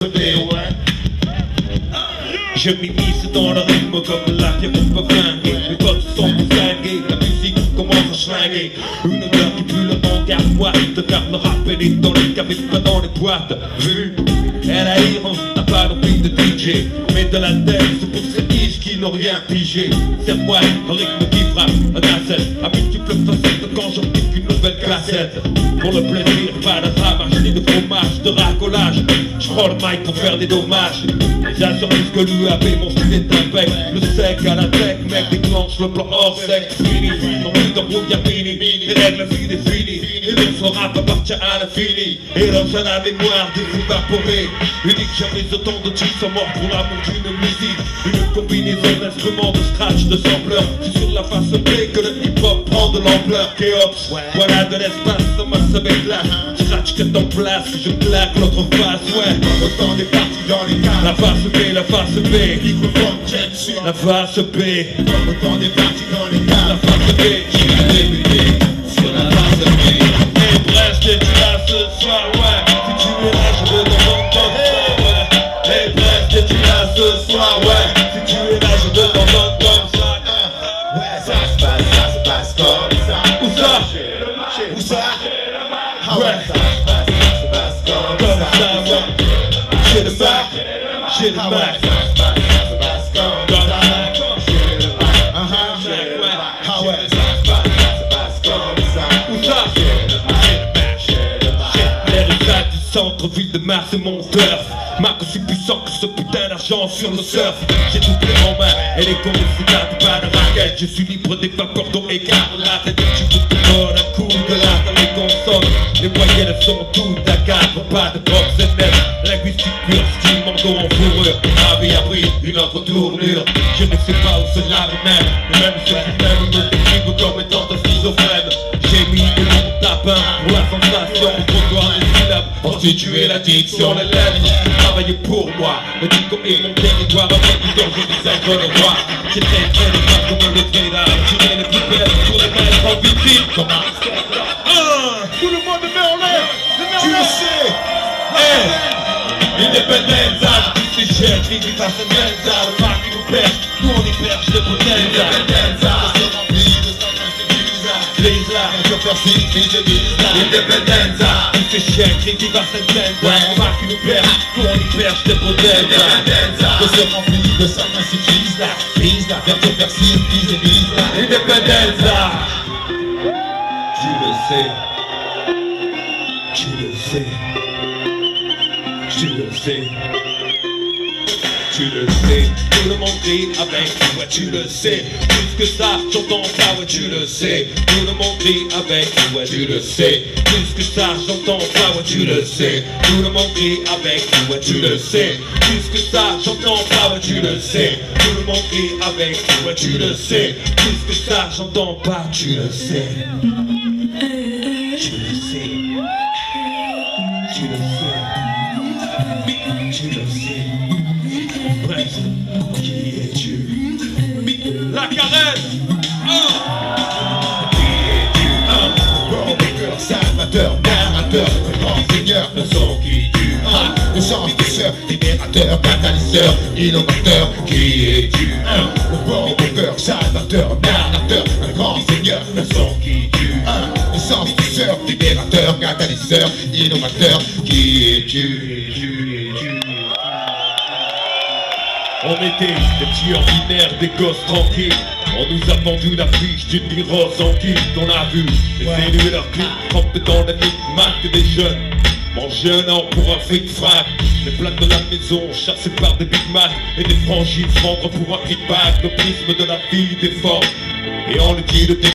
Je m'immisce dans le rythme comme là qui ne pas flinguer. Mes potes sont flingués, la musique commence à schlinguer. Une odeur qui pue le monde, garde-moi de faire le rappel dans les cafés, pas dans les boîtes. Vu, elle a n'a pas d'envie de DJ, mais de la tête, c'est pour ces niches qui n'ont rien pigé. C'est moi, un rythme qui frappe, un cassette, à multiples facettes quand j'en pique une nouvelle cassette. Pour le plaisir, pas de ramage, ni de fromage, de racolage. Je prends le mic pour faire des dommages. J'assure que l'UAB, mon style est impec. Le sec à la tech, mec, déclenche le plan hors sec. Fini, non plus d'embrouille à fini. Les règles, la vie est finie. Et notre rap appartient à l'infini. Et dans la mémoire des évaporés. Unique, jamais autant de titres sont morts pour l'amour d'une musique. Une combinaison d'instruments, de scratch, de sampleurs. C'est sur la face B que le hip-hop prend de l'ampleur. Kéops, voilà de l'espace, ça masse avec là. Scratch que t'en place, je claque l'autre face, ouais. Autant des parties dans les cas. La face B, la face B. Microphone check sur La face B. Autant des parties dans les cas. La face B. Qui a débuté sur la face B. Et Brest, et tu l'as ce soir, ouais. Si tu es là, je veux t'entendre comme ça, ouais. Et Brest, et tu l'as ce soir, ouais. Si tu es là, je veux t'entendre comme ça. Ouais, ça se passe comme ça. Où ça? Où ça? Ah Ouais. ouais, ça se passe comme ça. Ouais. J'ai le Mac, j'ai le Ah ouais, Mac. ça se passe comme ça. J'ai le Mac. Ah ouais, ça se passe comme ça. Où ça? L'héritage du centre-ville de Mars et mon turf. Marque aussi puissant que ce putain d'argent sur le surf. J'ai tout pris en main et les commissaires pas de raquettes. Je suis libre des vapeurs d'eau et garde. Tu peux te donner un coup de là dans les consonnes. Les moyennes sont toutes à quatre, pas de box et net. Linguistique pure, style manteau en fourrure. Avait appris une autre tournure. Je ne sais pas où cela même. Même ceux qui m'aiment me décrivent comme étant un schizophrène. J'ai mis des longs tapins pour la sensation. Pour toi les syllabes, constituer la diction, les lèvres. Travailler pour moi, le disco est mon territoire. Avec plusieurs je dis être le roi. J'ai très les femmes comme le trader. Tirer les plus belles pour les mettre en vitrine. Tout le monde le met en l'air. Tu le sais. Independenza, c'est cher, qui passe en Benza. Le parc qui nous perche, nous on y perche de Potenza. Independenza, se remplit de sang, c'est bizarre. Je persiste, puis je dis Independenza, c'est cher, qui passe en Benza. Le parc qui nous perche, nous on y perche de Potenza. Independenza, se remplit de sang, c'est bizarre. Bizarre, je persiste, puis je dis Independenza. Tu le sais. Tu le sais. Tu le sais. Tu le sais, tout le monde crie avec, ouais tu le sais. Plus que ça, j'entends pas, ouais tu le sais. Tout le monde crie avec, ouais tu le sais. Plus que ça, j'entends pas, ouais tu le sais. Tout le monde crie avec, ouais tu le sais. Plus que ça, j'entends pas, ouais tu le sais. Tout le monde crie avec, ouais tu le sais. Plus que ça, j'entends pas, tu le sais. Tu le sais. Tu le sais. Tu le sais. Brest, qui es-tu? La Carene! Qui es-tu? Bon, salvateur, narrateur, grand seigneur, le son qui tue. Le sens douceur, libérateur, catalyseur, innovateur. Qui es-tu? Le bon cœur, salvateur, narrateur, un grand seigneur, le son qui tue. Le sens douceur, libérateur, catalyseur, innovateur. Qui es-tu? On était des petits ordinaires, des gosses tranquilles. On nous a vendu l'affiche d'une vie rose en kit. On a vu les élus et leurs clips trempés dans la micmac des jeunes. Manger un an pour un fric-frac. Les plaques de la maison chassées par des Big Mac et des franchises vendre pour un kickback. Le prisme de la vie déforme et on le dit le